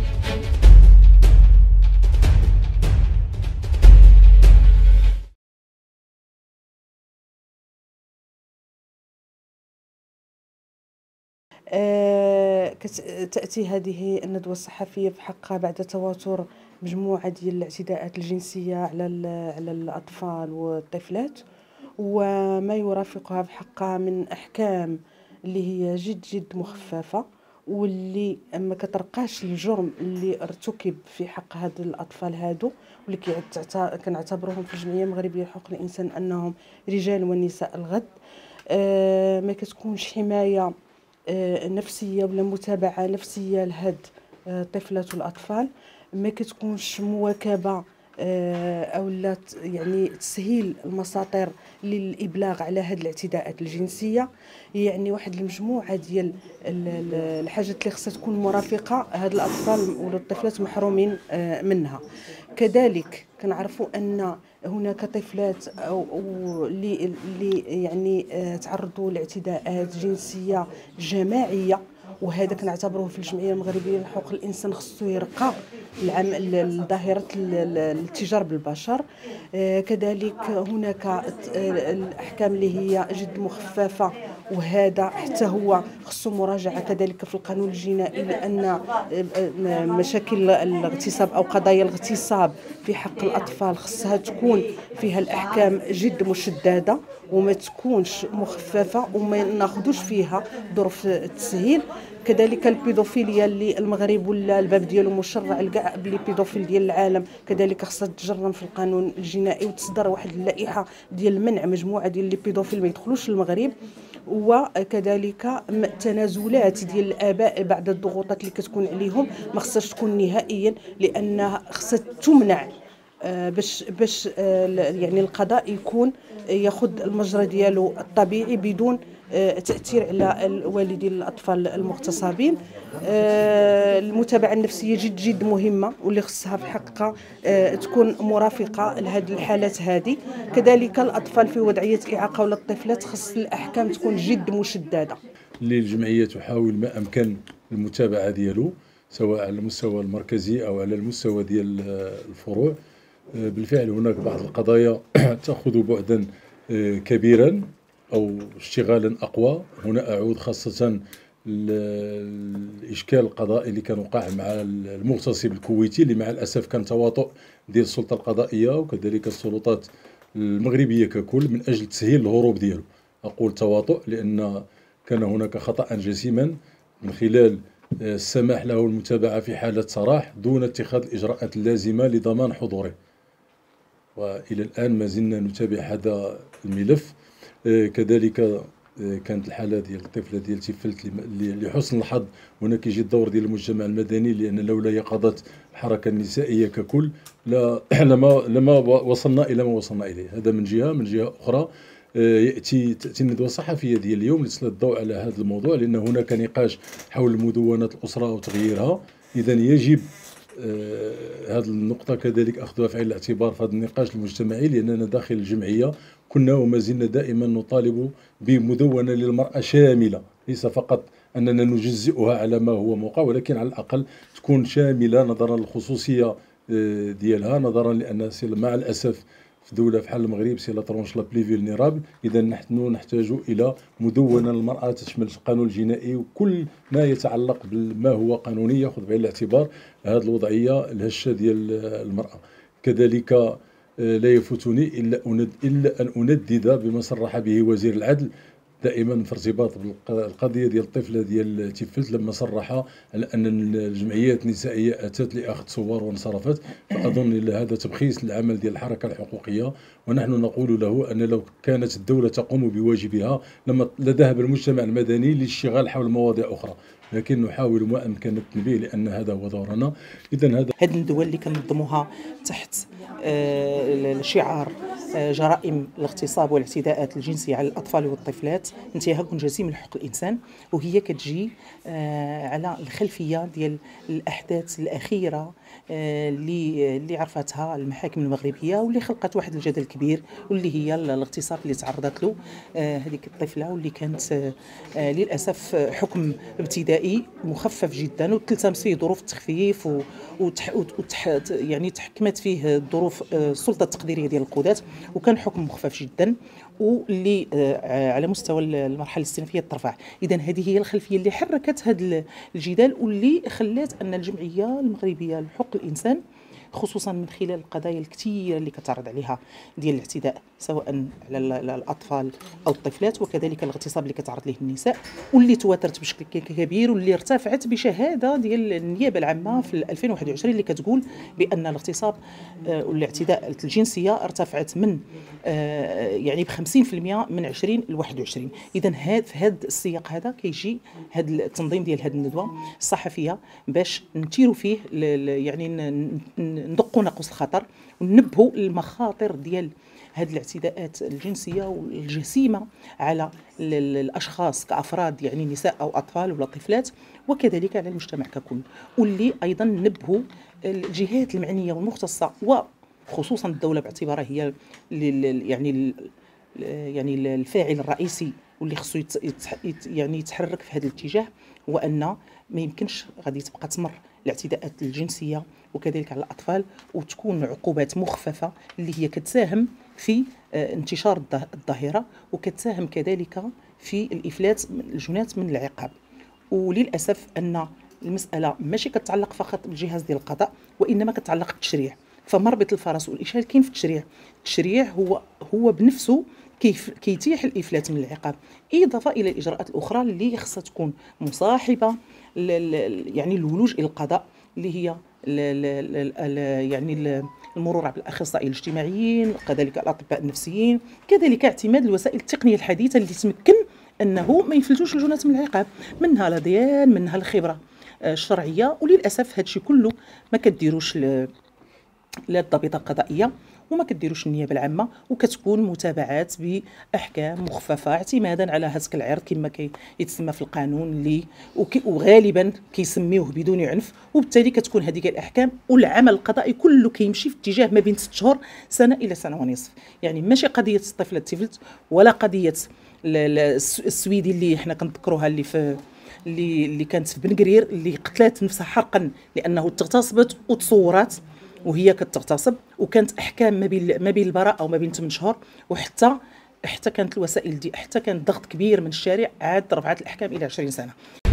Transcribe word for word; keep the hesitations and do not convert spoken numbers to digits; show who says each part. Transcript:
Speaker 1: آآ كت تأتي هذه الندوة الصحفية في حقها بعد تواتر مجموعة ديال الاعتداءات الجنسية على ال على الأطفال والطفلات، وما يرافقها في حقها من أحكام اللي هي جد جد مخففة، واللي ما كترقاش الجرم اللي ارتكب في حق هاد الأطفال هادو، واللي كيعت كنعتبروهم في الجمعية المغربية لحقوق الإنسان أنهم رجال ونساء الغد. آآ ما كتكونش حماية آه، نفسية ولا متابعة نفسية لهاد آه، الطفلات والأطفال، ما كتكونش مواكبة آه، أو لا ت- يعني تسهيل المساطر للإبلاغ على هاد الاعتداءات الجنسية. يعني واحد المجموعة ديال ال- ال- الحاجات اللي خصها تكون مرافقة هاد الأطفال والطفلات محرومين آه، منها. كذلك كنعرفوا أن هناك طفلات أو أو اللي اللي يعني آه، تعرضوا لاعتداءات جنسية جماعية، وهذا كنعتبروه في الجمعيه المغربيه لحقوق الانسان خصو يرقى العم لظاهره الاتجار بالبشر. آه، كذلك هناك آه، الاحكام اللي هي جد مخففه، وهذا حتى هو خصو مراجعه كذلك في القانون الجنائي، لان آه، آه، مشاكل الاغتصاب او قضايا الاغتصاب في حق الاطفال خصها تكون فيها الاحكام جد مشدده وما تكونش مخففه، وما ناخذوش فيها ظروف التسهيل. كذلك البيدوفيليا اللي المغرب ولا الباب ديالو مشرع لكاع بلي بيدوفيل ديال العالم، كذلك خصها تجرم في القانون الجنائي وتصدر واحد اللائحه ديال منع مجموعه ديال لي بيدوفيل ما يدخلوش للمغرب. وكذلك التنازلات ديال الاباء بعد الضغوطات اللي كتكون عليهم ما خصهاش تكون نهائيا، لانها خصها تمنع آه، باش باش آه، يعني القضاء يكون ياخذ المجرى ديالو الطبيعي بدون آه، تاثير على الوالدين الاطفال المغتصبين. آه، المتابعه النفسيه جد جد مهمه، واللي خصها في حقها آه، تكون مرافقه لهذه الحالات هذه. كذلك الاطفال في وضعيه اعاقه ولا الطفلات خص الاحكام تكون جد مشدده.
Speaker 2: اللي الجمعيه تحاول ما امكن المتابعه ديالو سواء على المستوى المركزي او على المستوى ديال الفروع. بالفعل هناك بعض القضايا تاخذ بعدا كبيرا او اشتغالا اقوى. هنا اعود خاصه الاشكال القضائي اللي كان وقع مع المغتصب الكويتي، اللي مع الاسف كان تواطؤ ديال السلطه القضائيه وكذلك السلطات المغربيه ككل من اجل تسهيل الهروب ديالو. اقول تواطؤ لان كان هناك خطا جسيما من خلال السماح له المتابعه في حاله سراح دون اتخاذ الاجراءات اللازمه لضمان حضوره. والى الان ما زلنا نتابع هذا الملف. كذلك كانت الحاله ديال الطفله ديال تيفلت لحسن الحظ هنا كيجي الدور ديال المجتمع المدني، لان لولا يقظه الحركه النسائيه ككل لا لما لما وصلنا الى ما وصلنا اليه. هذا من جهه. من جهه اخرى ياتي تاتي الندوه الصحفيه ديال اليوم لتسلط الضوء على هذا الموضوع، لان هناك نقاش حول مدونات الاسره وتغييرها. اذا يجب هذه النقطة كذلك أخذها في عين الاعتبار في هذا النقاش المجتمعي، لأننا داخل الجمعية كنا وما زلنا دائما نطالب بمدونة للمرأة شاملة، ليس فقط أننا نجزئها على ما هو موقع، ولكن على الأقل تكون شاملة نظرا للخصوصية ديالها، نظرا لأن مع الأسف في دولة بحال المغرب سي لا ترونش لا بلي فيلنيرابل. إذا نحن نحتاج إلى مدونة للمرأة تشمل القانون الجنائي وكل ما يتعلق بما هو قانوني يأخذ بعين الاعتبار هذه الوضعية الهشة ديال المرأة. كذلك لا يفوتني إلا إلا أن أندد بما صرح به وزير العدل دائما في ارتباط بالقضيه ديال الطفله ديال تيفلت، لما صرح على ان الجمعيات النسائيه اتت لاخذ صور وانصرفت. فاظن هذا تبخيس للعمل ديال الحركه الحقوقيه، ونحن نقول له ان لو كانت الدوله تقوم بواجبها لما لذهب المجتمع المدني للاشتغال حول مواضيع اخرى، لكن نحاول ما امكن التنبيه لان هذا هو دورنا. اذا هذا
Speaker 3: هذه الندوه اللي كنظموها تحت آه شعار جرائم الاغتصاب والاعتداءات الجنسية على الأطفال والطفلات انتهاك جسيم لحقوق الإنسان، وهي كتجي على الخلفية ديال الأحداث الأخيرة اللي اللي عرفتها المحاكم المغربية واللي خلقت واحد الجدل كبير، واللي هي الاغتصاب اللي تعرضت له هذيك الطفلة، واللي كانت للأسف حكم ابتدائي مخفف جدا وتلتمس فيه ظروف التخفيف وتح وتح يعني تحكمت فيه ظروف السلطة التقديرية ديال القضاة، وكان حكم مخفف جدا واللي على مستوى المرحله الاستئنافيه ترفع. اذا هذه هي الخلفيه اللي حركت هذا الجدال واللي خلات ان الجمعيه المغربيه لحقوق الانسان، خصوصا من خلال القضايا الكثيره اللي كتعرض عليها ديال الاعتداء سواء على الاطفال او الطفلات، وكذلك الاغتصاب اللي كتعرض ليه النساء، واللي تواترت بشكل كبير واللي ارتفعت بشهاده ديال النيابه العامه في ألفين وواحد وعشرين اللي كتقول بان الاغتصاب والاعتداء الجنسيه ارتفعت من يعني ب خمسين بالمئة من عشرين ل واحد وعشرين. اذا هذا في هذا السياق هذا كيجي هذا التنظيم ديال هذه الندوه الصحفيه باش نثيروا فيه يعني ندقوا ناقوس الخطر وننبهوا المخاطر ديال هذه الاعتداءات الجنسيه والجسيمه على الاشخاص كافراد، يعني نساء او اطفال ولا طفلات، وكذلك على المجتمع ككل، واللي ايضا نبهوا الجهات المعنيه والمختصه وخصوصا الدوله باعتبارها هي يعني يعني الفاعل الرئيسي واللي خصو يعني يتحرك في هذا الاتجاه، وان ما يمكنش غادي تبقى تمر الاعتداءات الجنسيه وكذلك على الاطفال وتكون عقوبات مخففه اللي هي كتساهم في انتشار الظاهره وكتساهم كذلك في الافلات الجنات من العقاب. وللاسف ان المساله ماشي كتعلق فقط بالجهاز ديال القضاء، وانما كتعلق بالتشريع. فمربط الفرس والاشهال كاين في التشريع. التشريع هو هو بنفسه كيف كيتيح الافلات من العقاب، اضافه الى الاجراءات الاخرى اللي خصها تكون مصاحبه يعني الولوج الى القضاء، اللي هي يعني المرور على الاخصائيين الاجتماعيين، كذلك الاطباء النفسيين، كذلك اعتماد الوسائل التقنيه الحديثه اللي تمكن انه ما يفلتوش الجنات من العقاب، منها الاديان، منها الخبره الشرعيه. وللاسف هذا الشيء كله ما كديروش لا الضابطه القضائيه وما كديروش النيابه العامه، وكتكون متابعات باحكام مخففه اعتمادا على هتك العرض كما كيتسمى في القانون، اللي وغالبا كيسميوه بدون عنف، وبالتالي كتكون هذيك الاحكام والعمل القضائي كله كيمشي في اتجاه ما بين ست شهور سنه الى سنه ونصف. يعني ماشي قضيه الطفله تفلت ولا قضيه السويدي اللي حنا كنذكروها اللي في اللي اللي كانت في بن قرير اللي قتلات نفسها حرقا لانه تغتصبت وتصورات وهي كتغتصب، وكانت احكام ما بين ما بين البراءه وما بين ثمانية شهور، وحتى حتى كانت الوسائل دي حتى كان ضغط كبير من الشارع عاد رفعت الاحكام الى عشرين سنه.